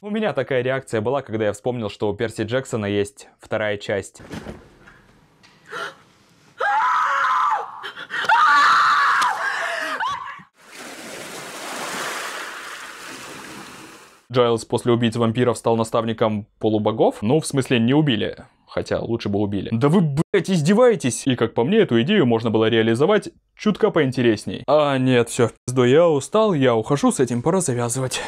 У меня такая реакция была, когда я вспомнил, что у Перси Джексона есть вторая часть. Джайлз после убийцы вампиров стал наставником полубогов? Ну, в смысле, не убили. Хотя, лучше бы убили. Да вы, блять, издеваетесь! И, как по мне, эту идею можно было реализовать чутка поинтересней. А, нет, все, в пизду, я устал, я ухожу, с этим пора завязывать.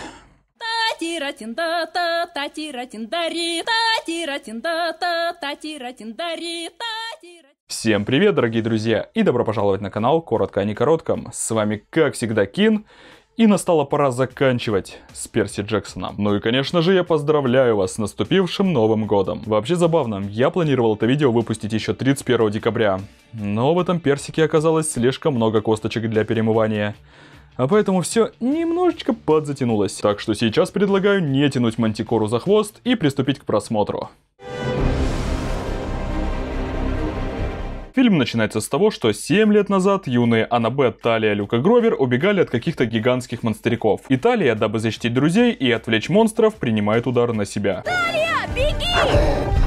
Всем привет, дорогие друзья, и добро пожаловать на канал Коротко о некоротком. С вами, как всегда, Кин. И настала пора заканчивать с Перси Джексоном. Ну и, конечно же, я поздравляю вас с наступившим Новым Годом. Вообще забавно, я планировал это видео выпустить еще 31 декабря. Но в этом персике оказалось слишком много косточек для перемывания. А поэтому все немножечко подзатянулось. Так что сейчас предлагаю не тянуть Мантикору за хвост и приступить к просмотру. Фильм начинается с того, что 7 лет назад юные Аннабет, Талия, Люка Гровер убегали от каких-то гигантских монстряков. И Талия, дабы защитить друзей и отвлечь монстров, принимает удар на себя. Талия, беги!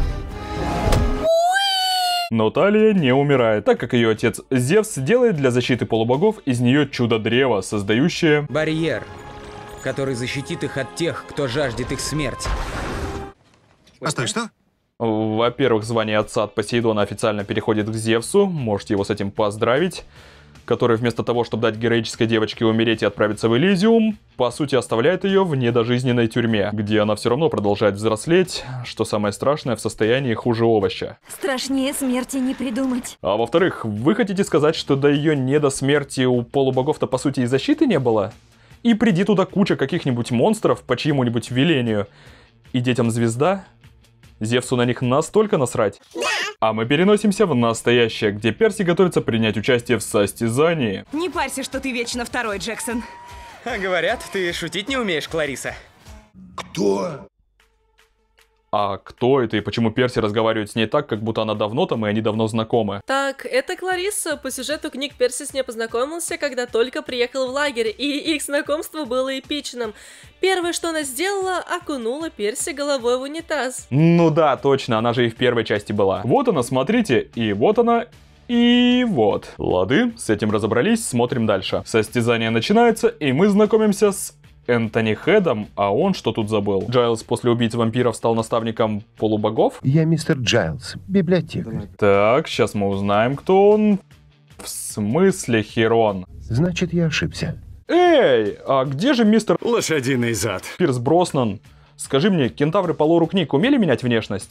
Но Талия не умирает, так как ее отец Зевс делает для защиты полубогов из нее чудо-древо, создающее... барьер, который защитит их от тех, кто жаждет их смерти. Постой, что? Во-первых, звание отца от Посейдона официально переходит к Зевсу, можете его с этим поздравить, который вместо того, чтобы дать героической девочке умереть и отправиться в Элизиум, по сути оставляет ее в недожизненной тюрьме, где она все равно продолжает взрослеть, что самое страшное, в состоянии хуже овоща. Страшнее смерти не придумать. А во-вторых, вы хотите сказать, что до ее не до смерти у полубогов-то по сути и защиты не было? И приди туда куча каких-нибудь монстров по чьему-нибудь велению, и детям звезда? Зевсу на них настолько насрать? Да. А мы переносимся в настоящее, где Перси готовится принять участие в состязании. Не парься, что ты вечно второй, Джексон. А говорят, ты шутить не умеешь, Клариса. Кто? А кто это и почему Перси разговаривает с ней так, как будто она давно там и они давно знакомы? Так, это Клариса. По сюжету книг Перси с ней познакомился, когда только приехал в лагерь, и их знакомство было эпичным. Первое, что она сделала, окунула Перси головой в унитаз. Ну да, точно, она же и в первой части была. Вот она, смотрите, и вот она... И вот. Лады, с этим разобрались, смотрим дальше. Состязание начинается, и мы знакомимся с... Энтони Хедом, а он что тут забыл? Джайлз после убийцы вампиров стал наставником полубогов? Я мистер Джайлз, библиотекарь. Так, сейчас мы узнаем, кто он. В смысле Херон? Значит, я ошибся. Эй, а где же мистер... Лошадиный зад. Пирс Броснан? Скажи мне, кентавры по лору книг умели менять внешность?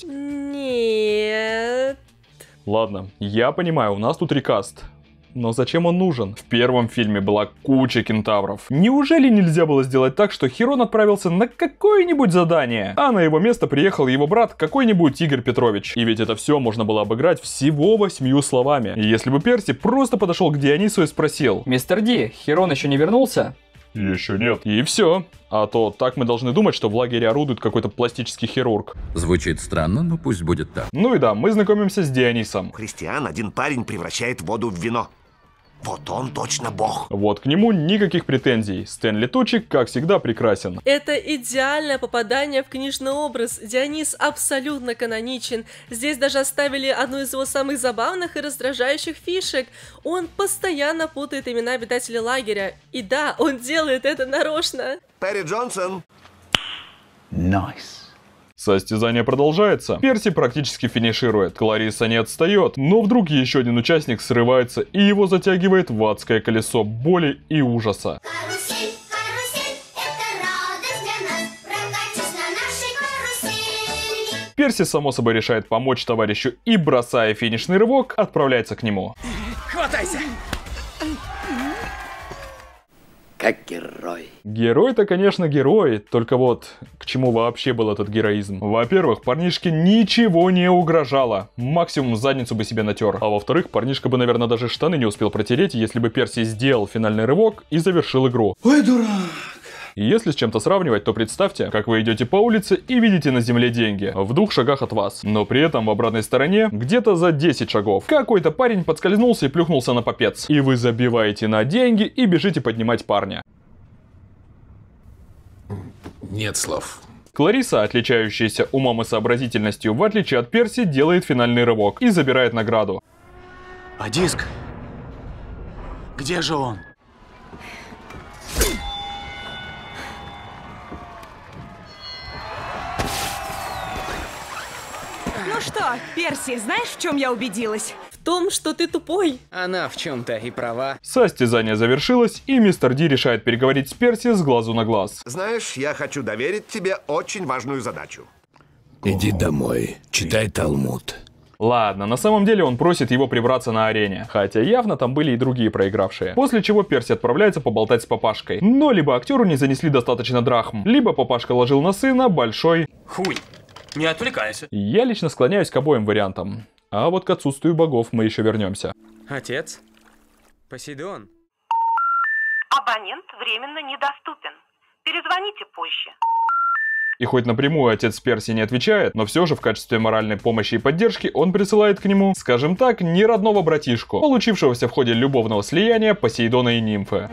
Нет. Ладно, я понимаю, у нас тут рекаст. Но зачем он нужен? В первом фильме была куча кентавров. Неужели нельзя было сделать так, что Херон отправился на какое-нибудь задание, а на его место приехал его брат, какой-нибудь Игорь Петрович? И ведь это все можно было обыграть всего 8 словами. И если бы Перси просто подошел к Дионису и спросил: «Мистер Ди, Херон еще не вернулся?» Еще нет. И все. А то так мы должны думать, что в лагере орудует какой-то пластический хирург. Звучит странно, но пусть будет так. Ну и да, мы знакомимся с Дионисом. Христиан один парень превращает воду в вино. Вот он точно бог. Вот к нему никаких претензий. Стэнли Тучик, как всегда, прекрасен. Это идеальное попадание в книжный образ. Дионис абсолютно каноничен. Здесь даже оставили одну из его самых забавных и раздражающих фишек. Он постоянно путает имена обитателей лагеря. И да, он делает это нарочно. Перри Джонсон. Nice. Состязание продолжается. Перси практически финиширует. Клариса не отстает. Но вдруг еще один участник срывается и его затягивает в адское колесо боли и ужаса. Карусель, карусель, это радость для нас. Прокатись на нашей карусели. Перси само собой решает помочь товарищу и, бросая финишный рывок, отправляется к нему. Хватайся! Как герой. Герой-то, конечно, герой, только вот к чему вообще был этот героизм? Во-первых, парнишке ничего не угрожало, максимум задницу бы себе натер. А во-вторых, парнишка бы, наверное, даже штаны не успел протереть, если бы Перси сделал финальный рывок и завершил игру. Ой, дурак. И если с чем-то сравнивать, то представьте, как вы идете по улице и видите на земле деньги в 2 шагах от вас. Но при этом в обратной стороне, где-то за 10 шагов, какой-то парень подскользнулся и плюхнулся на попец. И вы забиваете на деньги и бежите поднимать парня. Нет слов. Клариса, отличающаяся умом и сообразительностью, в отличие от Перси, делает финальный рывок и забирает награду. А диск? Где же он? Ну что, Перси, знаешь, в чем я убедилась? В том, что ты тупой. Она в чем-то и права. Состязание завершилось, и мистер Ди решает переговорить с Перси с глазу на глаз. Знаешь, я хочу доверить тебе очень важную задачу. Иди домой, читай Талмуд. Ладно, на самом деле он просит его прибраться на арене, хотя явно там были и другие проигравшие. После чего Перси отправляется поболтать с папашкой. Но либо актеру не занесли достаточно драхм, либо папашка ложил на сына большой... Хуй, не отвлекайся. Я лично склоняюсь к обоим вариантам. А вот к отсутствию богов мы еще вернемся. Отец? Посейдон? Абонент временно недоступен. Перезвоните позже. И хоть напрямую отец Перси не отвечает, но все же в качестве моральной помощи и поддержки он присылает к нему, скажем так, неродного братишку, получившегося в ходе любовного слияния Посейдона и нимфы.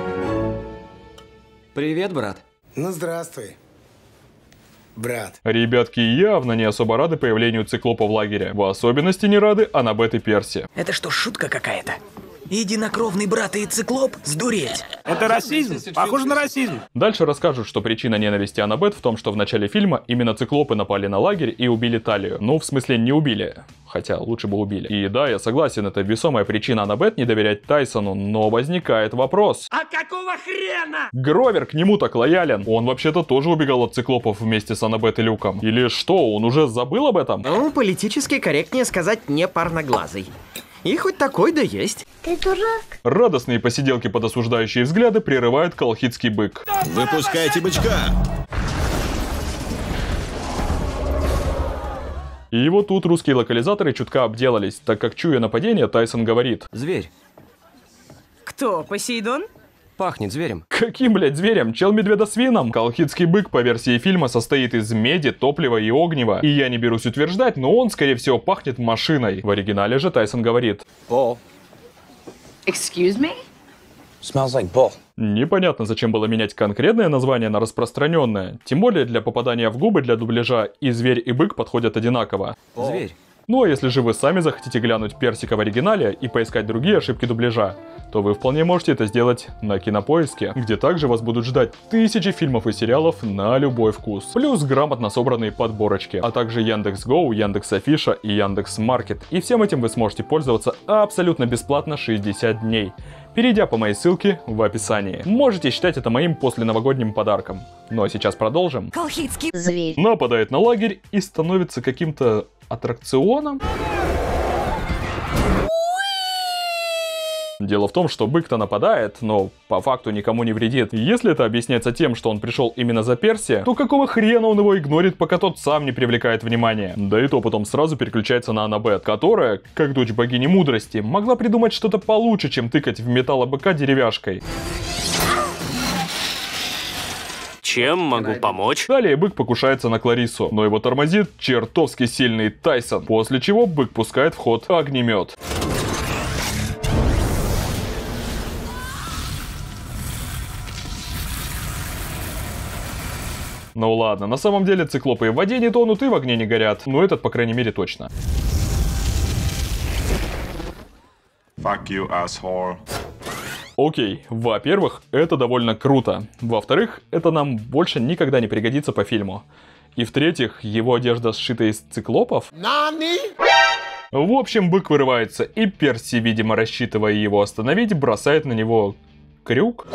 Привет, брат. Ну, здравствуй, брат. Ребятки явно не особо рады появлению циклопа в лагере. В особенности не рады Аннабет и Перси. Это что, шутка какая-то? Единокровный брат и циклоп? Сдуреть. Это расизм? Похоже на расизм. Дальше расскажут, что причина ненависти Аннабет в том, что в начале фильма именно циклопы напали на лагерь и убили Талию. Ну, в смысле, не убили. Хотя, лучше бы убили. И да, я согласен, это весомая причина Аннабет не доверять Тайсону, но возникает вопрос. А какого хрена? Гровер к нему так лоялен. Он вообще-то тоже убегал от циклопов вместе с Аннабет и Люком. Или что, он уже забыл об этом? Ну, политически корректнее сказать не парноглазый. И хоть такой да есть. Ты дурак. Радостные посиделки под осуждающие взгляды прерывает колхидский бык. Выпускайте бычка! И вот тут русские локализаторы чутка обделались, так как, чуя нападение, Тайсон говорит. Зверь. Кто, Посейдон? Пахнет зверем. Каким, блядь, зверем? Чел медведосвином? Колхидский бык по версии фильма состоит из меди, топлива и огнева. И я не берусь утверждать, но он, скорее всего, пахнет машиной. В оригинале же Тайсон говорит. Bull. Excuse me? Smells like bull. Непонятно, зачем было менять конкретное название на распространенное. Тем более для попадания в губы для дубляжа и зверь, и бык подходят одинаково. Зверь. Ну а если же вы сами захотите глянуть Персика в оригинале и поискать другие ошибки дубляжа, то вы вполне можете это сделать на Кинопоиске, где также вас будут ждать тысячи фильмов и сериалов на любой вкус. Плюс грамотно собранные подборочки, а также Яндекс.Гоу, Яндекс.Афиша и Яндекс.Маркет. И всем этим вы сможете пользоваться абсолютно бесплатно 60 дней, перейдя по моей ссылке в описании. Можете считать это моим посленовогодним подарком. Ну а сейчас продолжим. Колхидский зверь Нападает на лагерь и становится каким-то аттракционом. Дело в том, что бык-то нападает, но по факту никому не вредит. Если это объясняется тем, что он пришел именно за Перси, то какого хрена он его игнорит, пока тот сам не привлекает внимания? Да и то потом сразу переключается на Аннабет, которая, как дочь богини мудрости, могла придумать что-то получше, чем тыкать в металлобыка деревяшкой. Чем могу помочь? Далее бык покушается на Кларису, но его тормозит чертовски сильный Тайсон, после чего бык пускает в ход огнемет. Ну ладно, на самом деле циклопы и в воде не тонут, и в огне не горят, но этот, по крайней мере, точно. Fuck you, asshole. Окей, во-первых, это довольно круто. Во-вторых, это нам больше никогда не пригодится по фильму. И в-третьих, его одежда сшита из циклопов. В общем, бык вырывается, и Перси, видимо, рассчитывая его остановить, бросает на него крюк.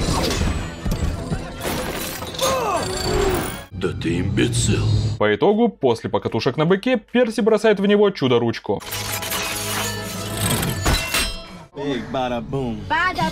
Да ты имбецил. По итогу, после покатушек на быке, Перси бросает в него чудо-ручку. Бада-бум.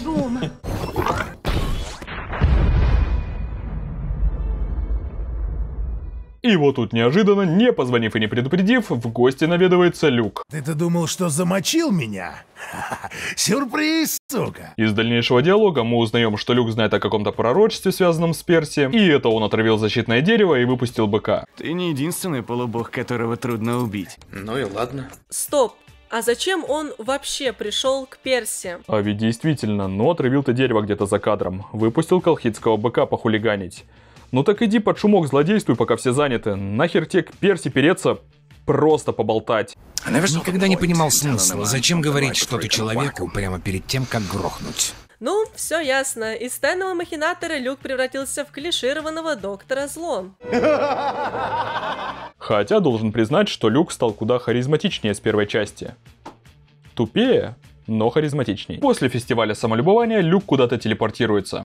И вот тут неожиданно, не позвонив и не предупредив, в гости наведывается Люк. Ты-то думал, что замочил меня? Сюрприз, сука! Из дальнейшего диалога мы узнаем, что Люк знает о каком-то пророчестве, связанном с Перси, и это он отравил защитное дерево и выпустил быка. Ты не единственный полубог, которого трудно убить. Ну и ладно. Стоп. А зачем он вообще пришел к Перси? А ведь действительно, но отравил-то дерево где-то за кадром. Выпустил колхидского быка похулиганить. Ну так иди под шумок злодействуй, пока все заняты. Нахер тебе к Перси переться, просто поболтать. Никогда не понимал смысла. Зачем говорить что-то человеку прямо перед тем, как грохнуть? Ну, все ясно. Из тайного махинатора Люк превратился в клишированного доктора Зло. Хотя должен признать, что Люк стал куда харизматичнее с первой части. Тупее, но харизматичней. После фестиваля самолюбования Люк куда-то телепортируется.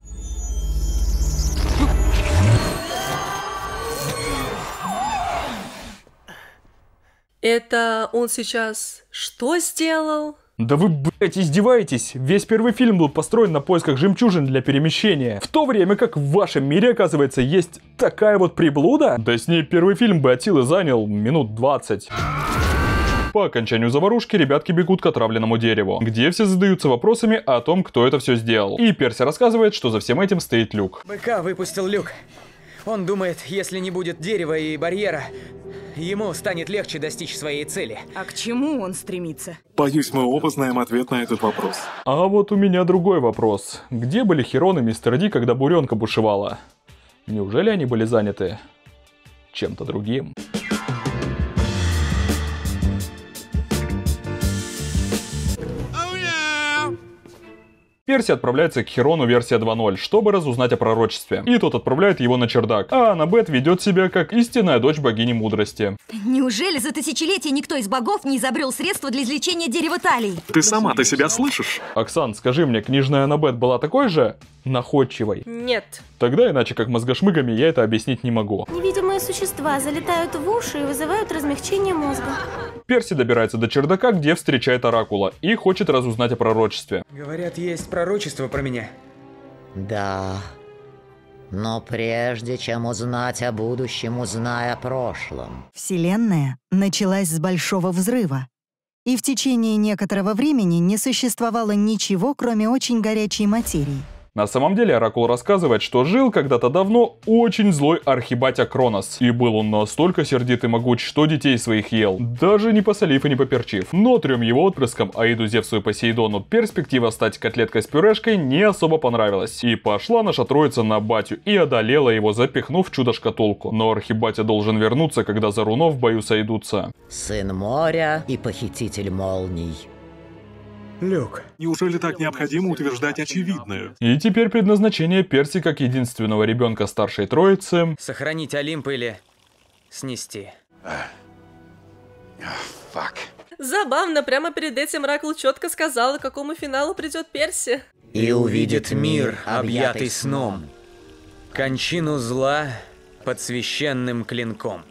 Это он сейчас что сделал? Да вы, блять, издеваетесь? Весь первый фильм был построен на поисках жемчужин для перемещения. В то время как в вашем мире, оказывается, есть такая вот приблуда? Да с ней первый фильм бы от силы занял минут 20. По окончанию заварушки ребятки бегут к отравленному дереву, где все задаются вопросами о том, кто это все сделал. И Перси рассказывает, что за всем этим стоит Люк. БК выпустил Люк. Он думает, если не будет дерева и барьера, ему станет легче достичь своей цели. А к чему он стремится? Боюсь, мы оба знаем ответ на этот вопрос. А вот у меня другой вопрос. Где были Херон и Мистер Ди, когда буренка бушевала? Неужели они были заняты чем-то другим? Перси отправляется к Херону версия 2.0, чтобы разузнать о пророчестве. И тот отправляет его на чердак. А Аннабет ведет себя как истинная дочь богини мудрости. Неужели за тысячелетия никто из богов не изобрел средства для излечения дерева талий? Ты сама-то себя слышишь? Оксан, скажи мне, книжная Аннабет была такой же находчивой? Нет. Тогда иначе как мозгошмыгами я это объяснить не могу. Невидимые существа залетают в уши и вызывают размягчение мозга. Перси добирается до чердака, где встречает Оракула, и хочет разузнать о пророчестве. Говорят, есть пророчество про меня. Да. Но прежде чем узнать о будущем, узнай о прошлом. Вселенная началась с Большого Взрыва. И в течение некоторого времени не существовало ничего, кроме очень горячей материи. На самом деле Оракул рассказывает, что жил когда-то давно очень злой архибатя Кронос. И был он настолько сердит и могуч, что детей своих ел, даже не посолив и не поперчив. Но 3 его отпрыскам, Аиду, Зевсу и Посейдону, перспектива стать котлеткой с пюрешкой не особо понравилась. И пошла наша троица на батю и одолела его, запихнув в чудо-шкатулку. Но архибатя должен вернуться, когда за руно в бою сойдутся. Сын моря и похититель молний. Люк, неужели так необходимо утверждать очевидное? И теперь предназначение Перси как единственного ребенка старшей троицы — сохранить Олимп или снести. Забавно, прямо перед этим Оракул четко сказал, к какому финалу придет Перси. И увидит мир, объятый сном, кончину зла под священным клинком.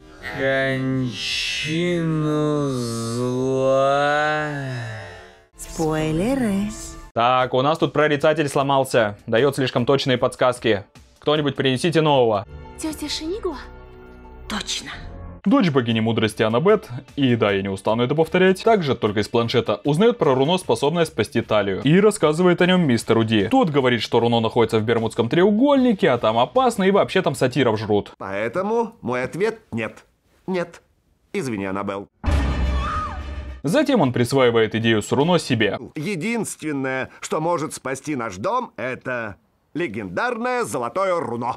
Кончину зла... Спойлеры. Так, у нас тут прорицатель сломался. Дает слишком точные подсказки. Кто-нибудь принесите нового. Тетя Шинигуа? Точно. Дочь богини мудрости Аннабет, и да, я не устану это повторять, также только из планшета узнает про руно, способное спасти талию. И рассказывает о нем мистеру Ди. Тот говорит, что руно находится в Бермудском треугольнике, а там опасно, и вообще там сатиров жрут. Поэтому мой ответ нет. Нет. Извини, Аннабелл. Затем он присваивает идею с руно себе. Единственное, что может спасти наш дом, это легендарное золотое руно.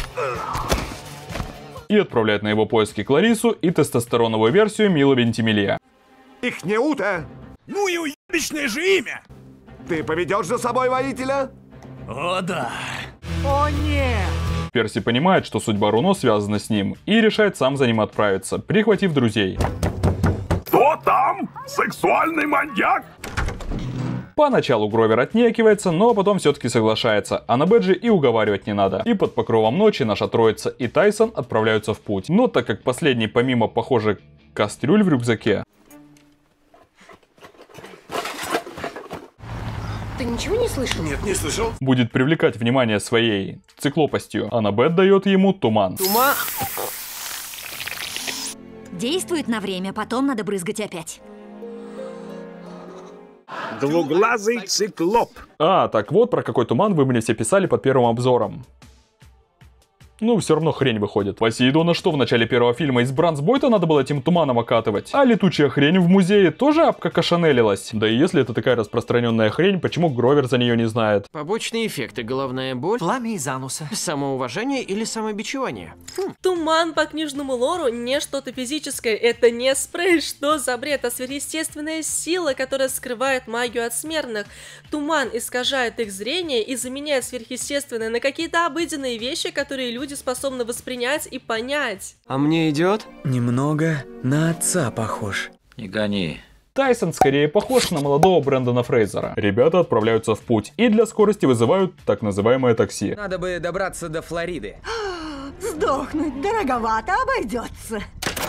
И отправляет на его поиски Кларису и тестостероновую версию Мило Вентимилья. Ихнеута! Ну и уебищное же имя! Ты поведешь за собой воителя? О, да. О, нет! Перси понимает, что судьба руно связана с ним, и решает сам за ним отправиться, прихватив друзей. Кто там? Сексуальный маньяк? Поначалу Гровер отнекивается, но потом все-таки соглашается, а на Бэджи и уговаривать не надо. И под покровом ночи наша троица и Тайсон отправляются в путь. Но так как последний, помимо, похоже, кастрюль в рюкзаке... Ты ничего не слышал? Нет, не слышал. Будет привлекать внимание своей циклопостью. Аннабет дает ему туман. Туман? Действует на время, потом надо брызгать опять. Двуглазый циклоп. А, так вот про какой туман вы мне все писали под первым обзором. Ну, все равно хрень выходит. Посейдона что, в начале первого фильма из бронзбойта надо было этим туманом окатывать? А летучая хрень в музее тоже обкакошанелилась? Да и если это такая распространенная хрень, почему Гровер за нее не знает? Побочные эффекты: головная боль, пламя из ануса, самоуважение или самобичевание. Туман по книжному лору не что-то физическое, это не спрей, что за бред, а сверхъестественная сила, которая скрывает магию от смертных. Туман искажает их зрение и заменяет сверхъестественное на какие-то обыденные вещи, которые люди способны воспринять и понять. А мне идет? Немного на отца похож. Не гони. Тайсон скорее похож на молодого Брэндона Фрейзера. Ребята отправляются в путь и для скорости вызывают так называемое такси. Надо бы добраться до Флориды. Сдохнуть дороговато обойдется.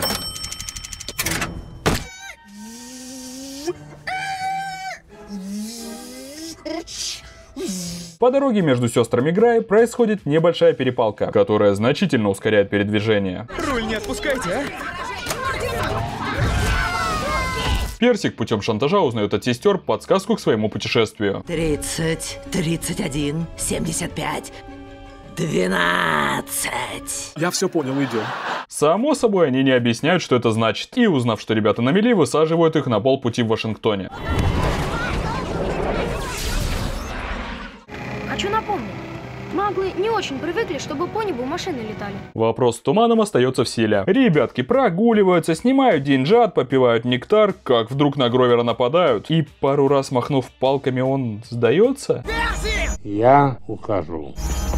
По дороге между сестрами Грай происходит небольшая перепалка, которая значительно ускоряет передвижение. Руль не отпускайте, а? Персик путем шантажа узнает от сестер подсказку к своему путешествию. 30, 31, 75, 12. Я все понял, идем. Само собой, они не объясняют, что это значит, и узнав, что ребята на мели, высаживают их на полпути в Вашингтоне. Хочу напомнить, маглы не очень привыкли, чтобы по небу машины летали. Вопрос с туманом остается в силе. Ребятки прогуливаются, снимают деньжат, попивают нектар, как вдруг на Гровера нападают, и пару раз махнув палками, он сдается. Я ухожу.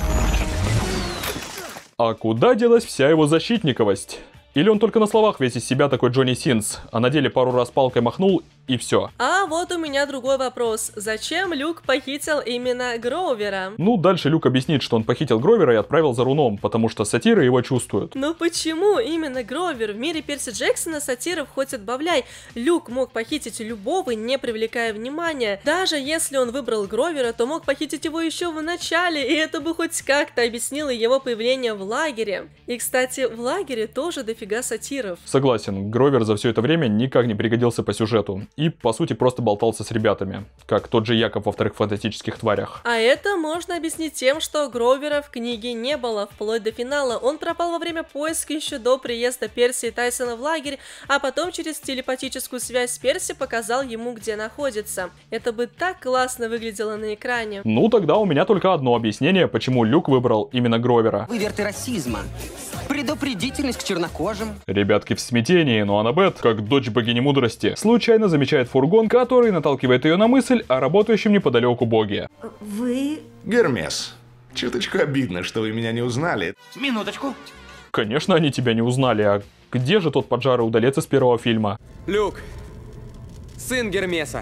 А куда делась вся его защитниковость? Или он только на словах весь из себя такой Джонни Синс, а на деле пару раз палкой махнул и все. А вот у меня другой вопрос. Зачем Люк похитил именно Гровера? Ну, дальше Люк объяснит, что он похитил Гровера и отправил за руном, потому что сатиры его чувствуют. Но почему именно Гровер? В мире Перси Джексона сатиров хоть отбавляй. Люк мог похитить любого, не привлекая внимания. Даже если он выбрал Гровера, то мог похитить его еще в начале, и это бы хоть как-то объяснило его появление в лагере. И, кстати, в лагере тоже дофига сатиров. Согласен, Гровер за все это время никак не пригодился по сюжету. И, по сути, просто болтался с ребятами, как тот же Яков во вторых фантастических тварях. А это можно объяснить тем, что Гровера в книге не было, вплоть до финала. Он пропал во время поиска еще до приезда Перси и Тайсона в лагерь, а потом через телепатическую связь с Перси показал ему, где находится. Это бы так классно выглядело на экране. Ну, тогда у меня только одно объяснение, почему Люк выбрал именно Гровера. Выверты расизма. Предупредительность к чернокожим. Ребятки в смятении, но Аннабет, как дочь богини мудрости, случайно замечает фургон, который наталкивает ее на мысль о работающем неподалеку боге. Вы... Гермес, чуточку обидно, что вы меня не узнали. Минуточку. Конечно, они тебя не узнали, а где же тот поджарый удалец из первого фильма? Люк, сын Гермеса.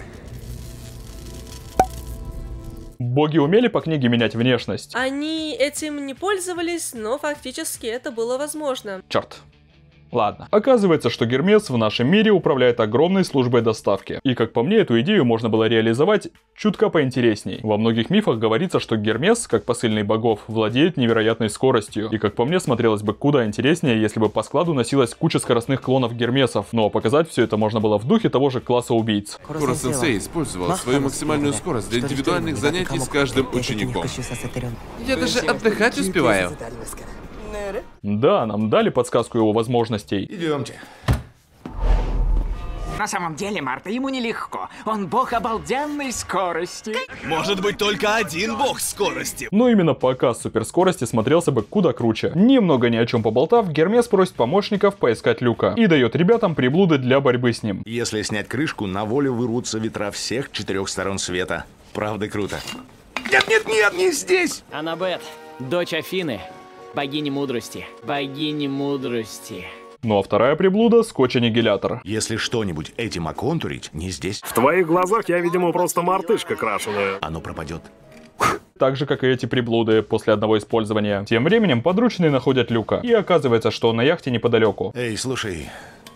Боги умели по книге менять внешность? Они этим не пользовались, но фактически это было возможно. Черт. Ладно. Оказывается, что Гермес в нашем мире управляет огромной службой доставки. И как по мне, эту идею можно было реализовать чутка поинтересней. Во многих мифах говорится, что Гермес, как посыльный богов, владеет невероятной скоростью. И как по мне, смотрелось бы куда интереснее, если бы по складу носилась куча скоростных клонов Гермесов. Но показать все это можно было в духе того же класса убийц. Куро-сенсей использовал свою максимальную скорость для индивидуальных занятий с каждым учеником. Я даже отдыхать успеваю. Да, нам дали подсказку его возможностей. Идемте. На самом деле, Марта, ему нелегко. Он бог обалденной скорости. Может быть, только один бог скорости. Но именно показ суперскорости смотрелся бы куда круче. Немного ни о чем поболтав, Гермес просит помощников поискать Люка и дает ребятам приблуды для борьбы с ним. Если снять крышку, на волю вырвутся ветра всех 4 сторон света. Правда круто. Нет, не здесь! Аннабет, дочь Афины. Богини мудрости. Богини мудрости. Ну а вторая приблуда — скотч-аннигилятор. Если что-нибудь этим оконтурить, не здесь. В твоих глазах я, видимо, просто мартышка крашеная. Оно пропадет. Так же, как и эти приблуды после одного использования. Тем временем подручные находят Люка. И оказывается, что он на яхте неподалеку. Эй, слушай.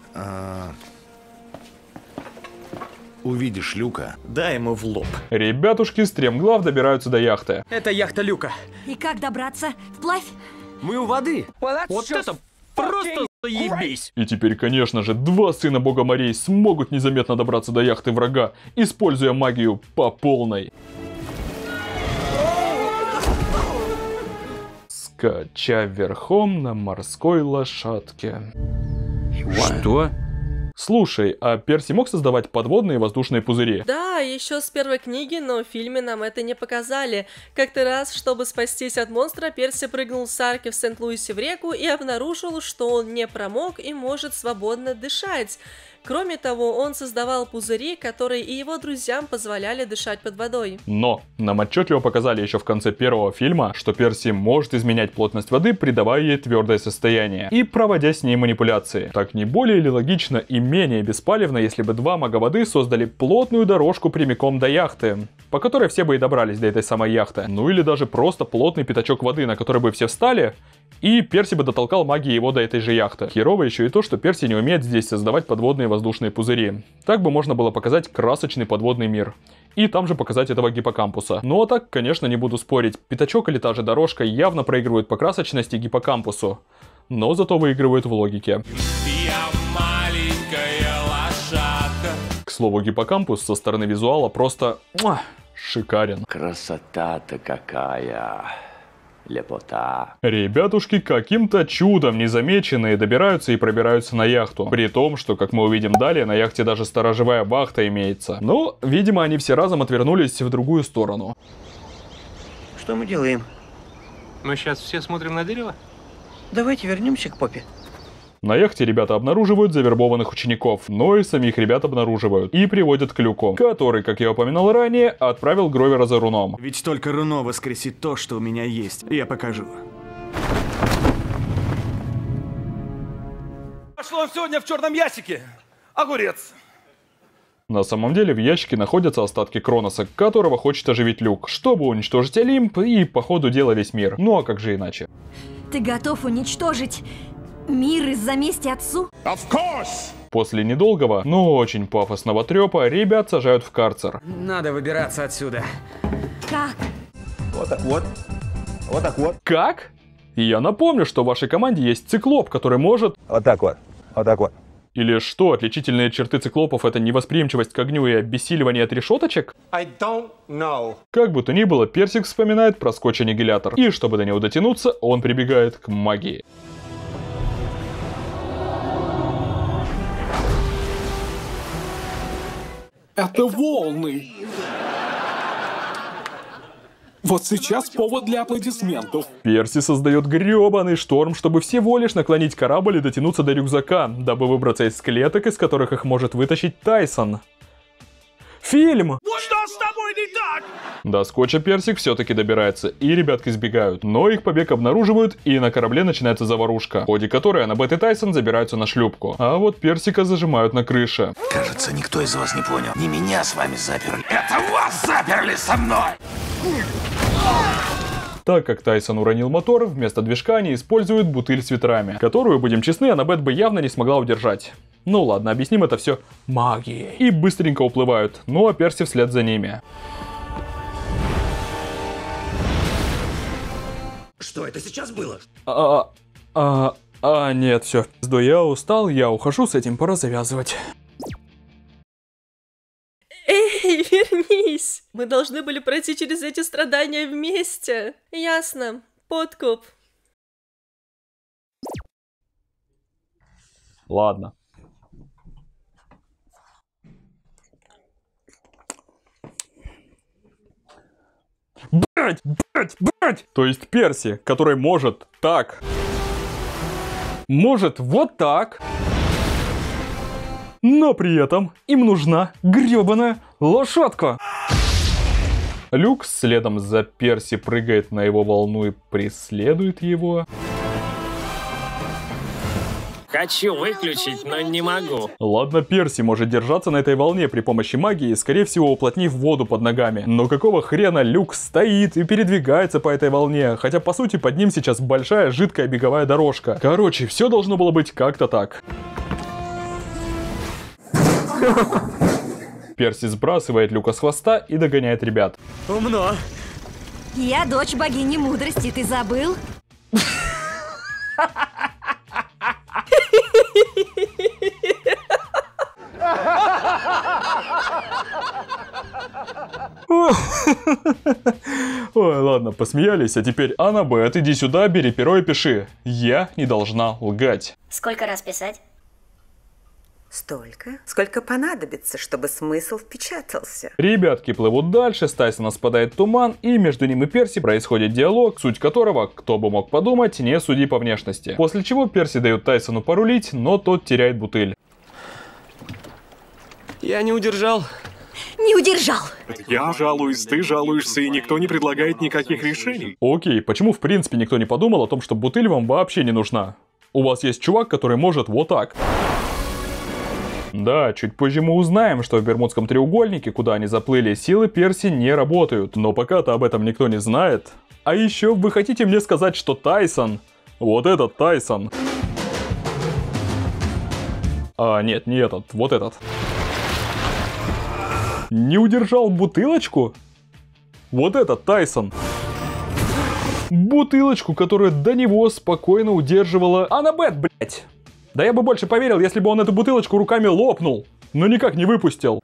Увидишь Люка, дай ему в лоб. Ребятушки стремглав добираются до яхты. Это яхта Люка. И как добраться? Вплавь? Мы у воды. Вот это просто заебись. И теперь, конечно же, два сына бога морей смогут незаметно добраться до яхты врага, используя магию по полной. скача верхом на морской лошадке. Что? Слушай, а Перси мог создавать подводные воздушные пузыри? Да, еще с первой книги, но в фильме нам это не показали. Как-то раз, чтобы спастись от монстра, Перси прыгнул с арки в Сент-Луисе в реку и обнаружил, что он не промок и может свободно дышать. Кроме того, он создавал пузыри, которые и его друзьям позволяли дышать под водой. Но нам отчетливо показали еще в конце первого фильма, что Перси может изменять плотность воды, придавая ей твердое состояние и проводя с ней манипуляции. Так не более ли логично и менее беспалевно, если бы два мага воды создали плотную дорожку прямиком до яхты, по которой все бы и добрались до этой самой яхты. Ну или даже просто плотный пятачок воды, на который бы все встали, и Перси бы дотолкал магией его до этой же яхты. Херово еще и то, что Перси не умеет здесь создавать подводные воздушные пузыри. Так бы можно было показать красочный подводный мир. И там же показать этого гиппокампуса. Ну а так, конечно, не буду спорить. Пятачок или та же дорожка явно проигрывают по красочности гиппокампусу. Но зато выигрывают в логике. Я маленькая лошадка. К слову, гиппокампус со стороны визуала просто шикарен. Красота-то какая. Лепота. Ребятушки каким-то чудом незамеченные добираются и пробираются на яхту. При том, что, как мы увидим далее, на яхте даже сторожевая бахта имеется. Но, видимо, они все разом отвернулись в другую сторону. Что мы делаем? Мы сейчас все смотрим на дерево? Давайте вернемся к Поппи. На яхте ребята обнаруживают завербованных учеников, но и самих ребят обнаруживают и приводят к Люку, который, как я упоминал ранее, отправил Гровера за руном. Ведь только руно воскресит то, что у меня есть. Я покажу. Пошло сегодня в черном ящике. Огурец. На самом деле в ящике находятся остатки Кроноса, которого хочет оживить Люк, чтобы уничтожить Олимп и по ходу дела весь мир. Ну а как же иначе? Ты готов уничтожить мир из-за мести отцу? Of course! После недолгого, но очень пафосного трёпа ребят сажают в карцер. Надо выбираться отсюда. Как? Вот так вот. Вот так вот. Как? И я напомню, что в вашей команде есть циклоп, который может... Вот так вот. Вот так вот. Или что, отличительные черты циклопов — это невосприимчивость к огню и обессиливание от решеточек? I don't know. Как бы то ни было, Персик вспоминает про скотч-аннигилятор. И чтобы до него дотянуться, он прибегает к магии. Это волны. Вот сейчас повод для аплодисментов. Перси создает грёбаный шторм, чтобы всего лишь наклонить корабль и дотянуться до рюкзака, дабы выбраться из клеток, из которых их может вытащить Тайсон. Фильм! Ну что с тобой не так? До скотча Персик все-таки добирается, и ребятки сбегают. Но их побег обнаруживают, и на корабле начинается заварушка, в ходе которой Аннабет и Тайсон забираются на шлюпку. А вот Персика зажимают на крыше. Кажется, никто из вас не понял. Не меня с вами заперли. Это вас заперли со мной! Так как Тайсон уронил мотор, вместо движка они используют бутыль с ветрами, которую, будем честны, Аннабет бы явно не смогла удержать. Ну ладно, объясним это все магией. И быстренько уплывают, ну а Перси вслед за ними. Что это сейчас было? Нет, все. Я устал, я ухожу, с этим пора завязывать. Эй, вернись! Мы должны были пройти через эти страдания вместе. Ясно. Подкуп. Ладно. Блять! То есть Перси, который может так. Может вот так. Но при этом им нужна грёбаная лошадка. Люк следом за Перси прыгает на его волну и преследует его. Хочу выключить, но не могу. Ладно, Перси может держаться на этой волне при помощи магии, скорее всего уплотнив воду под ногами. Но какого хрена Люк стоит и передвигается по этой волне, хотя по сути под ним сейчас большая жидкая беговая дорожка. Короче, все должно было быть как-то так. Перси сбрасывает Люка с хвоста и догоняет ребят. Умно. Я дочь богини мудрости, ты забыл? Ой, Ладно, посмеялись, а теперь Аннабет, иди сюда, бери перо и пиши. Я не должна лгать. Сколько раз писать? Столько, сколько понадобится, чтобы смысл впечатался. Ребятки плывут дальше, с Тайсона спадает туман, и между ним и Перси происходит диалог, суть которого, кто бы мог подумать, не суди по внешности. После чего Перси дает Тайсону порулить, но тот теряет бутыль. Я не удержал. Не удержал. Я жалуюсь, ты жалуешься, и никто не предлагает никаких решений. Окей, почему в принципе никто не подумал о том, что бутыль вам вообще не нужна? У вас есть чувак, который может вот так. Да, чуть позже мы узнаем, что в Бермудском треугольнике, куда они заплыли, силы Перси не работают. Но пока-то об этом никто не знает. А еще вы хотите мне сказать, что Тайсон... Вот этот Тайсон... А, нет, не этот, вот этот. Не удержал бутылочку? Вот этот Тайсон. Бутылочку, которая до него спокойно удерживала Аннабет, блять. Да я бы больше поверил, если бы он эту бутылочку руками лопнул, но никак не выпустил.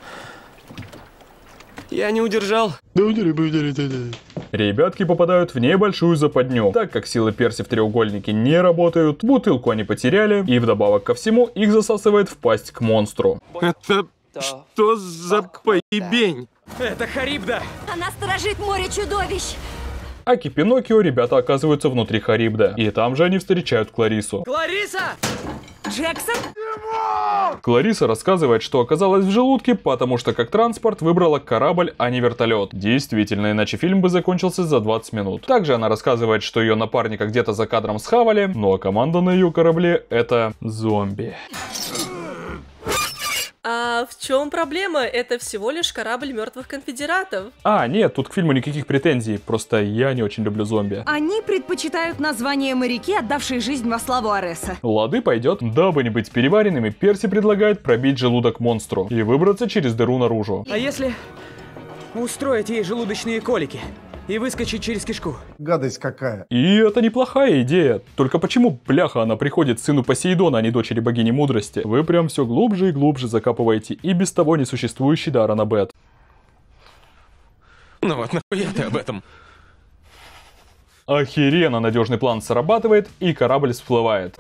Я не удержал. Ребятки попадают в небольшую западню. Так как силы Перси в треугольнике не работают, бутылку они потеряли, и вдобавок ко всему их засасывает в пасть к монстру. Это что за поебень? Это Харибда! Она сторожит море чудовищ! Аки Пиноккио ребята оказываются внутри Харибда, и там же они встречают Кларису. Клариса! Джексон? Клариса рассказывает, что оказалась в желудке, потому что как транспорт выбрала корабль, а не вертолет. Действительно, иначе фильм бы закончился за 20 минут. Также она рассказывает, что ее напарника где-то за кадром схавали, ну а команда на ее корабле это зомби. А в чем проблема? Это всего лишь корабль мертвых конфедератов. А, нет, тут к фильму никаких претензий, просто я не очень люблю зомби. Они предпочитают название моряки, отдавшие жизнь во славу Ареса. Лады, пойдет. Дабы не быть переваренными, Перси предлагает пробить желудок монстру и выбраться через дыру наружу. А если устроить ей желудочные колики и выскочить через кишку? Гадость какая. И это неплохая идея. Только почему, бляха, она приходит сыну Посейдона, а не дочери богини мудрости? Вы прям все глубже и глубже закапываете и без того несуществующий дар Аннабет. Ну вот нахуя ты об этом? Охеренно надежный план срабатывает, и корабль всплывает.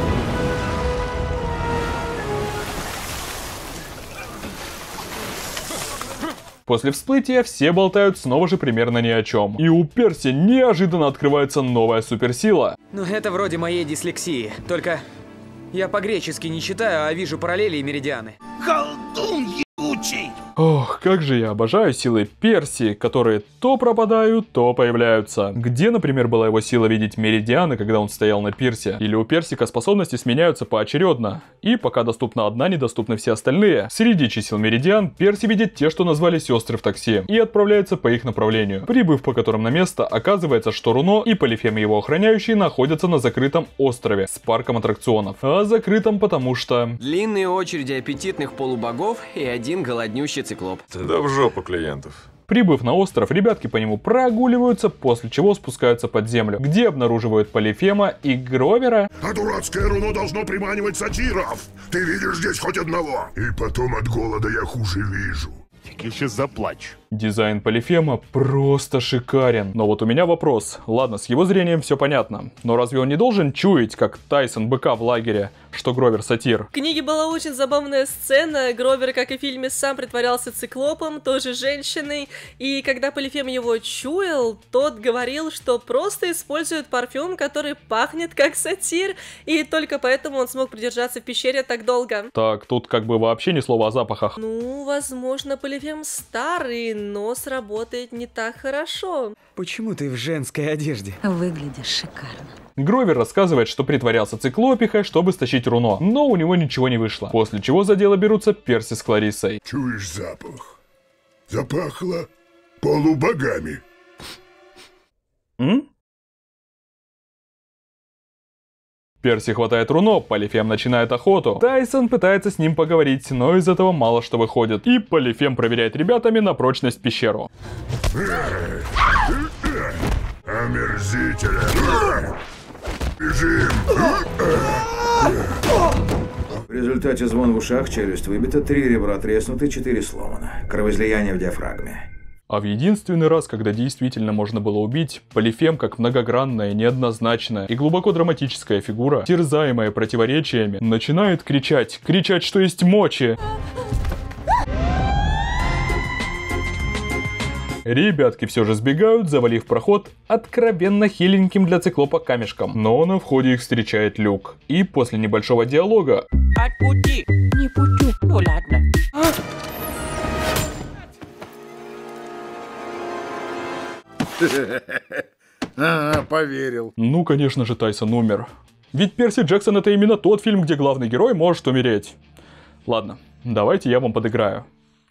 После всплытия все болтают снова же примерно ни о чем. И у Перси неожиданно открывается новая суперсила. Ну это вроде моей дислексии, только я по-гречески не читаю, а вижу параллели и меридианы. Колдун ебучий! Ох, как же я обожаю силы Перси, которые то пропадают, то появляются. Где, например, была его сила видеть меридианы, когда он стоял на пирсе? Или у Персика способности сменяются поочередно, и пока доступна одна, недоступны все остальные. Среди чисел меридиан Перси видит те, что назвали сестры в такси, и отправляется по их направлению. Прибыв по которым на место, оказывается, что Руно и Полифем его охраняющие находятся на закрытом острове с парком аттракционов. А закрытом потому что... Длинные очереди аппетитных полубогов и один голоднющий циклоп. Да в жопу клиентов. Прибыв на остров, ребятки по нему прогуливаются, после чего спускаются под землю, где обнаруживают Полифема и Гровера. А дурацкое руно должно приманивать сатиров. Ты видишь здесь хоть одного? И потом от голода я хуже вижу. Еще заплачь. Дизайн Полифема просто шикарен. Но вот у меня вопрос. Ладно, с его зрением все понятно. Но разве он не должен чуять, как Тайсон быка в лагере, что Гровер сатир? В книге была очень забавная сцена. Гровер, как и в фильме, сам притворялся циклопом, тоже женщиной. И когда Полифем его чуял, тот говорил, что просто использует парфюм, который пахнет как сатир. И только поэтому он смог продержаться в пещере так долго. Так, тут как бы вообще ни слова о запахах. Ну, возможно, Полифем старый, но сработает не так хорошо. Почему ты в женской одежде? Выглядишь шикарно. Гровер рассказывает, что притворялся циклопихой, чтобы стащить руно, но у него ничего не вышло. После чего за дело берутся Перси с Кларисой. Чуешь запах? Запахло полубогами. Перси хватает руно, Полифем начинает охоту. Тайсон пытается с ним поговорить, но из этого мало что выходит. И Полифем проверяет ребятами на прочность пещеру. Омерзительно. Бежим. В результате звон в ушах, челюсть выбита, 3 ребра треснуты, 4 сломано. Кровоизлияние в диафрагме. А в единственный раз, когда действительно можно было убить, Полифем, как многогранная, неоднозначная и глубоко драматическая фигура, терзаемая противоречиями, начинает кричать, что есть мочи. Ребятки все же сбегают, завалив проход откровенно хиленьким для циклопа камешком. Но на входе их встречает Люк. И после небольшого диалога... Отпусти! Не пущу. Ну ладно. Поверил. Ну, конечно же, Тайсон умер. Ведь Перси Джексон — это именно тот фильм, где главный герой может умереть. Ладно, давайте я вам подыграю.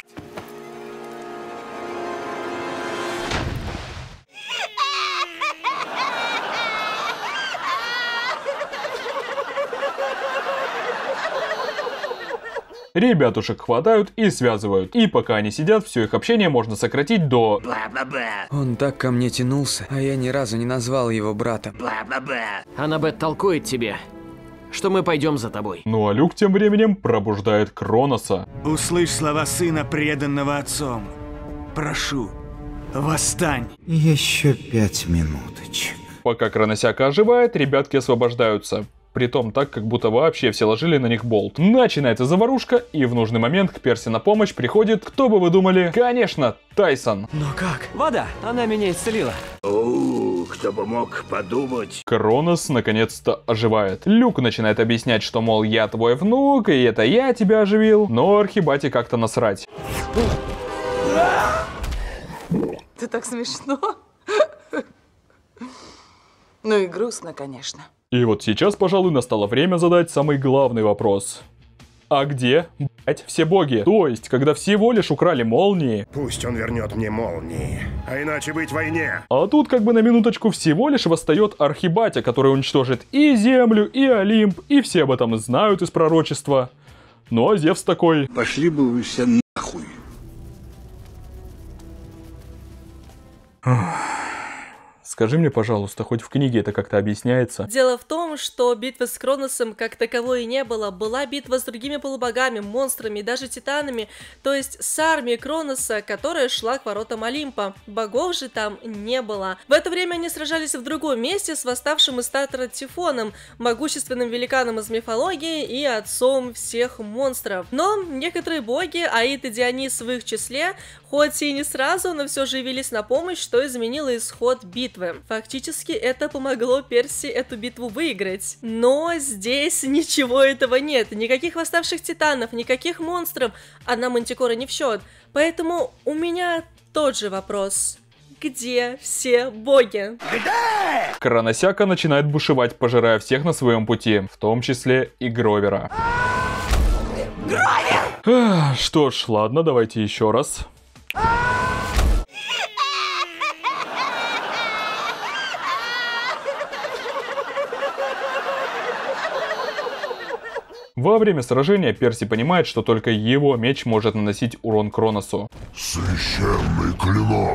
Ребятушек хватают и связывают. И пока они сидят, все их общение можно сократить до... Бла-бла-бла. Он так ко мне тянулся, а я ни разу не назвал его братом. Бла-бла-бла. Аннабет толкует тебе, что мы пойдем за тобой. Ну а Люк тем временем пробуждает Кроноса. Услышь слова сына, преданного отцом. Прошу, восстань. Еще 5 минуточек. Пока Кроносяка оживает, ребятки освобождаются. Притом так, как будто вообще все ложили на них болт. Начинается заварушка, и в нужный момент к Перси на помощь приходит, кто бы вы думали? Конечно, Тайсон. Но как? Вода, она меня исцелила. Кто бы мог подумать. Кронос наконец-то оживает. Люк начинает объяснять, что, мол, я твой внук, и это я тебя оживил. Но Архибате как-то насрать. Это так смешно. Ну и грустно, конечно. И вот сейчас, пожалуй, настало время задать самый главный вопрос. А где, блять, все боги? То есть, когда всего лишь украли молнии... Пусть он вернет мне молнии, а иначе быть в войне. А тут как бы на минуточку всего лишь восстает Архибатя, который уничтожит и Землю, и Олимп, и все об этом знают из пророчества. Ну а Зевс такой... Пошли бы вы все нахуй. Скажи мне, пожалуйста, хоть в книге это как-то объясняется? Дело в том, что битвы с Кроносом как таковой и не было. Была битва с другими полубогами, монстрами и даже титанами, то есть с армией Кроноса, которая шла к воротам Олимпа. Богов же там не было. В это время они сражались в другом месте с восставшим из Татра Тифоном, могущественным великаном из мифологии и отцом всех монстров. Но некоторые боги, Аид и Дионис в их числе, хоть и не сразу, но все же явились на помощь, что изменило исход битвы. Фактически это помогло Перси эту битву выиграть. Но здесь ничего этого нет. Никаких восставших титанов, никаких монстров, одна Мантикора не в счет. Поэтому у меня тот же вопрос. Где все боги? Кроносяка начинает бушевать, пожирая всех на своем пути, в том числе и Гровера. Гровер! Что ж, ладно, давайте еще раз. Во время сражения Перси понимает, что только его меч может наносить урон Кроносу. Священный клинок.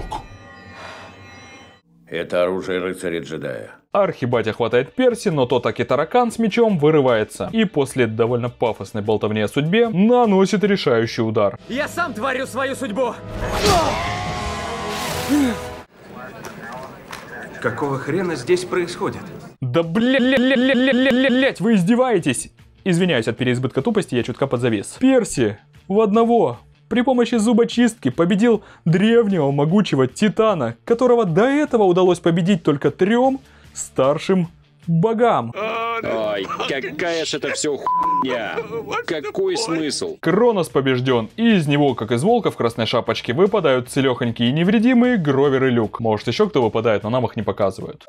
Это оружие рыцаря-джедая. Архибатя хватает Перси, но тот таки таракан с мечом вырывается. И после довольно пафосной болтовни о судьбе наносит решающий удар. Я сам творю свою судьбу! Какого хрена здесь происходит? Да блять, вы издеваетесь? Извиняюсь, от переизбытка тупости я чутка подзавис. Перси в одного при помощи зубочистки победил древнего могучего титана, которого до этого удалось победить только 3 старшим богам. Ой, какая ж это все хуйня. Какой смысл? Кронос побежден, и из него, как из волка в красной шапочке, выпадают целехонькие и невредимые Гровер и Люк. Может еще кто выпадает, но нам их не показывают.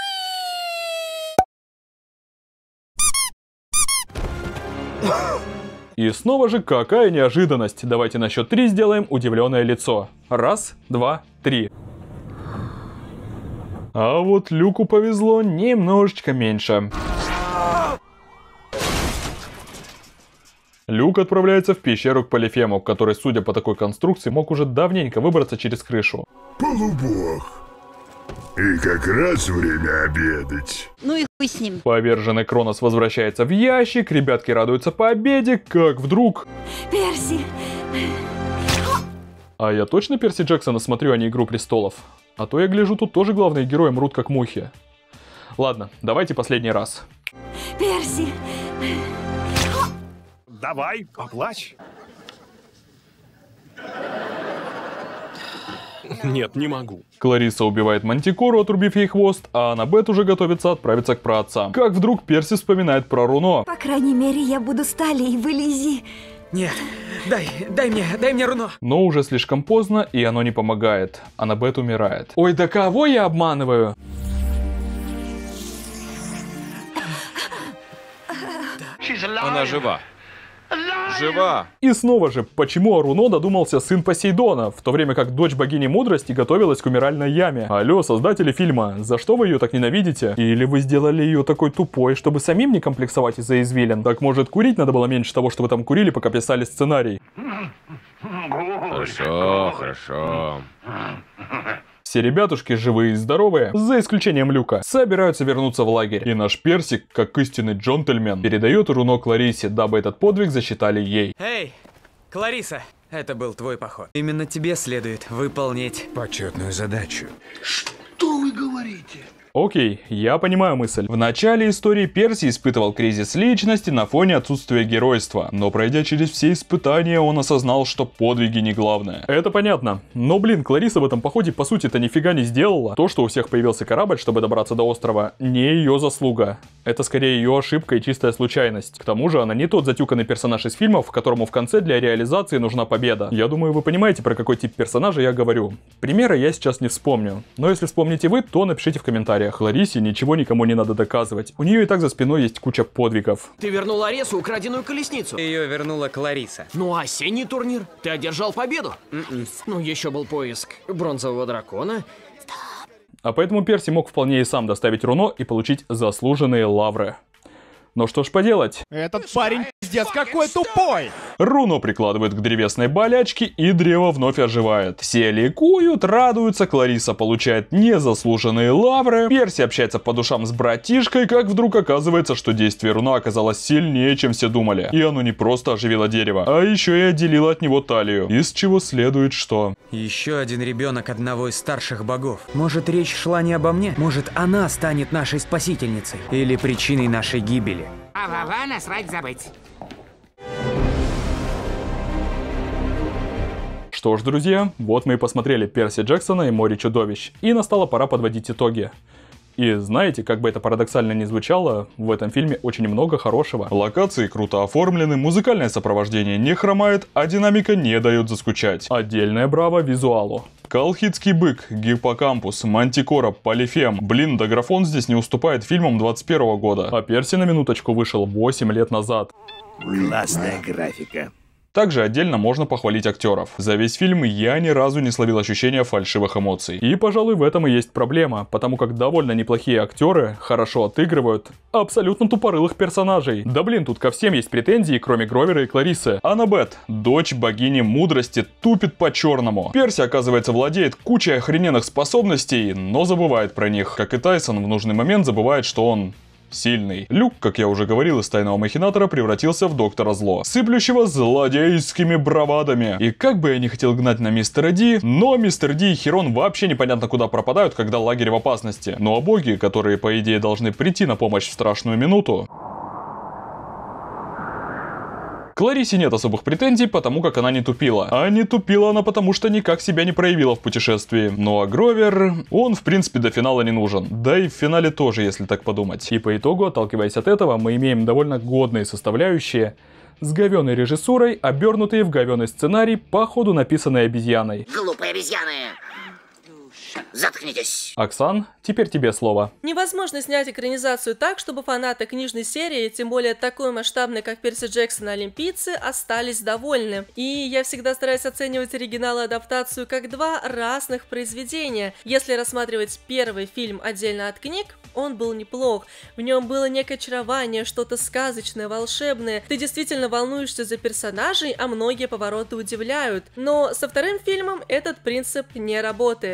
И снова же какая неожиданность. Давайте на счет 3 сделаем удивленное лицо. 1, 2, 3. А вот Люку повезло немножечко меньше. Люк отправляется в пещеру к Полифему, который, судя по такой конструкции, мог уже давненько выбраться через крышу. Полубог. И как раз время обедать. Ну и хуй с ним. Поверженный Кронос возвращается в ящик, ребятки радуются победе, как вдруг... Перси! А я точно Перси Джексона смотрю, а не Игру престолов? А то я гляжу, тут тоже главные герои мрут как мухи. Ладно, давайте последний раз. Перси! Давай, поплачь. Нет, не могу. Клариса убивает Мантикору, отрубив ей хвост, а Аннабет уже готовится отправиться к праотцам. Как вдруг Перси вспоминает про руно. По крайней мере, я буду сталей, вылези. Нет, дай мне руно. Но уже слишком поздно, и оно не помогает. Аннабет умирает. Ой, да кого я обманываю? Она жива. Жива! И снова же, почему о руно додумался сын Посейдона, в то время как дочь богини мудрости готовилась к умиральной яме? Алло, создатели фильма, за что вы ее так ненавидите? Или вы сделали ее такой тупой, чтобы самим не комплексовать из-за извилин? Так может, курить надо было меньше того, что вы там курили, пока писали сценарий? Хорошо. Все ребятушки, живые и здоровые, за исключением Люка, собираются вернуться в лагерь. И наш Персик, как истинный джентльмен, передает руно Кларисе, дабы этот подвиг засчитали ей. Эй, Клариса, это был твой поход. Именно тебе следует выполнить почетную задачу. Что вы говорите? Окей, я понимаю мысль. В начале истории Перси испытывал кризис личности на фоне отсутствия геройства. Но пройдя через все испытания, он осознал, что подвиги не главное. Это понятно. Но блин, Клариса в этом походе по сути-то нифига не сделала. То, что у всех появился корабль, чтобы добраться до острова, не ее заслуга. Это скорее ее ошибка и чистая случайность. К тому же она не тот затюканный персонаж из фильмов, которому в конце для реализации нужна победа. Я думаю, вы понимаете, про какой тип персонажа я говорю. Примера я сейчас не вспомню. Но если вспомните вы, то напишите в комментариях. Ларисе ничего никому не надо доказывать. У нее и так за спиной есть куча подвигов. Ты вернул Аресу украденную колесницу. Ее вернула Клариса. Ну а осенний турнир? Ты одержал победу? Ну еще был поиск бронзового дракона. А поэтому Перси мог вполне и сам доставить руно и получить заслуженные лавры. Но что ж поделать? Этот парень пиздец какой тупой! Руно прикладывает к древесной болячке, и древо вновь оживает. Все ликуют, радуются, Клариса получает незаслуженные лавры, Перси общается по душам с братишкой, как вдруг оказывается, что действие руна оказалось сильнее, чем все думали. И оно не просто оживило дерево, а еще и отделило от него талию. Из чего следует, что... Еще один ребенок одного из старших богов. Может, речь шла не обо мне? Может, она станет нашей спасительницей? Или причиной нашей гибели? А-ва-ва, насрать забыть. Что ж, друзья, вот мы и посмотрели Перси Джексона и Море чудовищ. И настала пора подводить итоги. И знаете, как бы это парадоксально ни звучало, в этом фильме очень много хорошего. Локации круто оформлены, музыкальное сопровождение не хромает, а динамика не дает заскучать. Отдельное браво визуалу. Колхидский бык, Гиппокампус, Мантикора, Полифем. Блин, да графон здесь не уступает фильмам 21 года. А Перси на минуточку вышел 8 лет назад. Классная графика. Также отдельно можно похвалить актеров. За весь фильм я ни разу не словил ощущения фальшивых эмоций. И, пожалуй, в этом и есть проблема, потому как довольно неплохие актеры хорошо отыгрывают абсолютно тупорылых персонажей. Да блин, тут ко всем есть претензии, кроме Гровера и Кларисы. Аннабет, дочь богини мудрости, тупит по-черному. Перси, оказывается, владеет кучей охрененных способностей, но забывает про них. Как и Тайсон в нужный момент забывает, что он... сильный. Люк, как я уже говорил, из Тайного Махинатора превратился в Доктора Зло, сыплющего злодейскими бравадами. И как бы я не хотел гнать на Мистера Ди, но Мистер Ди и Херон вообще непонятно куда пропадают, когда лагерь в опасности. Ну а боги, которые по идее должны прийти на помощь в страшную минуту... К Ларисе нет особых претензий, потому как она не тупила. А не тупила она потому, что никак себя не проявила в путешествии. Ну а Гровер, он в принципе до финала не нужен. Да и в финале тоже, если так подумать. И по итогу, отталкиваясь от этого, мы имеем довольно годные составляющие, с говёной режиссурой, обернутые в говёный сценарий, по ходу написанный обезьяной. Глупые обезьяны! Заткнитесь. Оксан, теперь тебе слово. Невозможно снять экранизацию так, чтобы фанаты книжной серии, тем более такой масштабной, как Перси Джексон и Олимпийцы, остались довольны. И я всегда стараюсь оценивать оригинал и адаптацию как два разных произведения. Если рассматривать первый фильм отдельно от книг, он был неплох. В нем было некое очарование, что-то сказочное, волшебное. Ты действительно волнуешься за персонажей, а многие повороты удивляют. Но со вторым фильмом этот принцип не работает.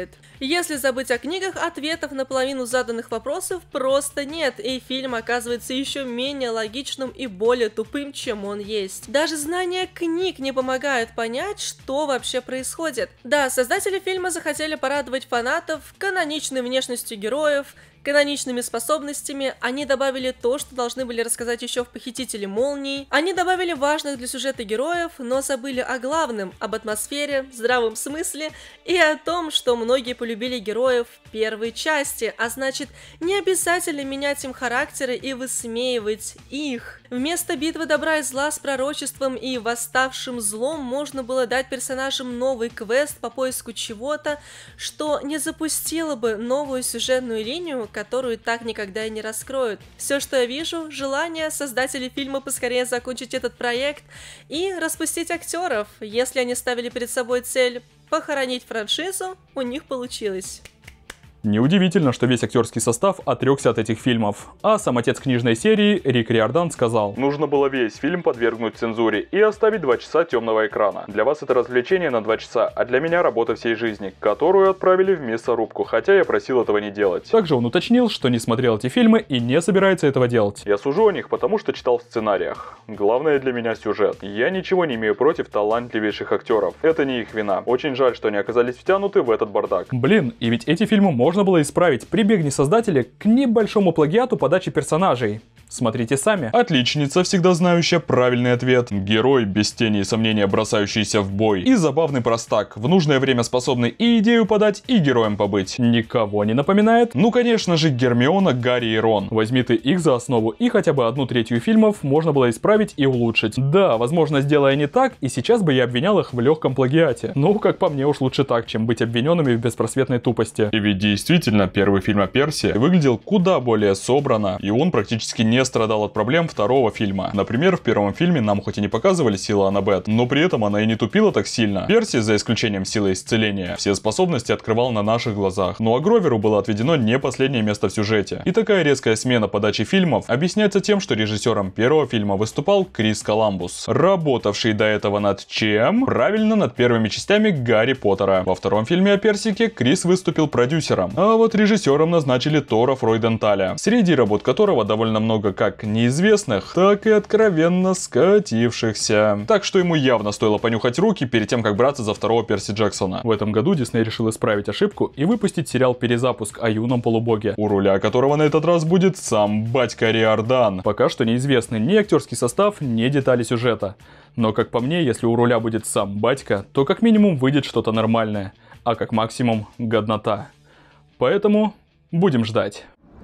Если забыть о книгах, ответов на половину заданных вопросов просто нет, и фильм оказывается еще менее логичным и более тупым, чем он есть. Даже знание книг не помогает понять, что вообще происходит. Да, создатели фильма захотели порадовать фанатов каноничной внешностью героев, каноничными способностями, они добавили то, что должны были рассказать еще в «Похитителе молний», они добавили важных для сюжета героев, но забыли о главном, об атмосфере, здравом смысле и о том, что многие полюбили героев в первой части, а значит, не обязательно менять им характеры и высмеивать их. Вместо битвы добра и зла с пророчеством и восставшим злом можно было дать персонажам новый квест по поиску чего-то, что не запустило бы новую сюжетную линию, которую так никогда и не раскроют. Все, что я вижу, желание создателей фильма поскорее закончить этот проект и распустить актеров. Если они ставили перед собой цель похоронить франшизу, у них получилось. Неудивительно, что весь актерский состав отрекся от этих фильмов. А сам отец книжной серии, Рик Риордан, сказал: «Нужно было весь фильм подвергнуть цензуре и оставить 2 часа темного экрана. Для вас это развлечение на 2 часа, а для меня работа всей жизни, которую отправили в мясорубку, хотя я просил этого не делать». Также он уточнил, что не смотрел эти фильмы и не собирается этого делать. «Я сужу о них, потому что читал в сценариях. Главное для меня сюжет. Я ничего не имею против талантливейших актеров. Это не их вина. Очень жаль, что они оказались втянуты в этот бардак». Блин, и ведь эти фильмы можно было исправить, прибегни создатели к небольшому плагиату подачи персонажей. Смотрите сами. Отличница, всегда знающая правильный ответ. Герой, без тени и сомнения бросающийся в бой. И забавный простак, в нужное время способный и идею подать, и героем побыть. Никого не напоминает? Ну конечно же, Гермиона, Гарри и Рон. Возьми ты их за основу, и хотя бы 1/3 фильмов можно было исправить и улучшить. Да, возможно, сделая не так, и сейчас бы я обвинял их в легком плагиате. Но, как по мне, уж лучше так, чем быть обвиненными в беспросветной тупости. И ведь действительно, первый фильм о Персии выглядел куда более собрано, и он практически не страдал от проблем второго фильма. Например, в первом фильме нам хоть и не показывали силу Аннабет, но при этом она и не тупила так сильно. Перси, за исключением силы исцеления, все способности открывал на наших глазах. Ну а Гроверу было отведено не последнее место в сюжете. И такая резкая смена подачи фильмов объясняется тем, что режиссером первого фильма выступал Крис Коламбус, работавший до этого над чем? Правильно, над первыми частями Гарри Поттера. Во втором фильме о Персике Крис выступил продюсером, а вот режиссером назначили Тора Фройденталя, среди работ которого довольно много как неизвестных, так и откровенно скатившихся. Так что ему явно стоило понюхать руки перед тем, как браться за второго Перси Джексона. В этом году Дисней решил исправить ошибку и выпустить сериал «Перезапуск» о юном полубоге, у руля которого на этот раз будет сам батька Риордан. Пока что неизвестны ни актерский состав, ни детали сюжета. Но как по мне, если у руля будет сам батька, то как минимум выйдет что-то нормальное, а как максимум годнота. Поэтому будем ждать.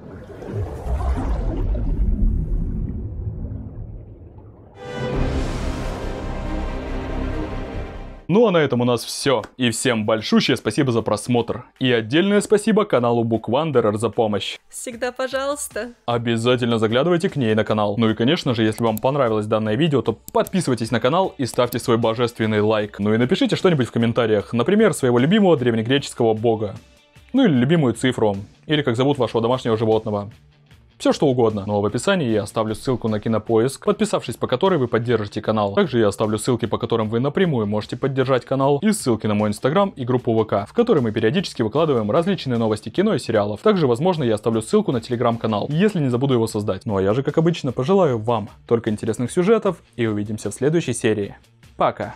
Ну а на этом у нас все. И всем большущее спасибо за просмотр. И отдельное спасибо каналу Bookwanderer за помощь. Всегда пожалуйста. Обязательно заглядывайте к ней на канал. Ну и конечно же, если вам понравилось данное видео, то подписывайтесь на канал и ставьте свой божественный лайк. Ну и напишите что-нибудь в комментариях. Например, своего любимого древнегреческого бога. Ну или любимую цифру. Или как зовут вашего домашнего животного. Все что угодно. Но в описании я оставлю ссылку на Кинопоиск, подписавшись по которой вы поддержите канал. Также я оставлю ссылки, по которым вы напрямую можете поддержать канал, и ссылки на мой инстаграм и группу ВК, в которой мы периодически выкладываем различные новости кино и сериалов. Также, возможно, я оставлю ссылку на телеграм-канал, если не забуду его создать. Ну а я же, как обычно, пожелаю вам только интересных сюжетов, и увидимся в следующей серии. Пока.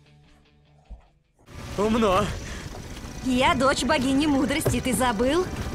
Умно. Я дочь богини мудрости, ты забыл?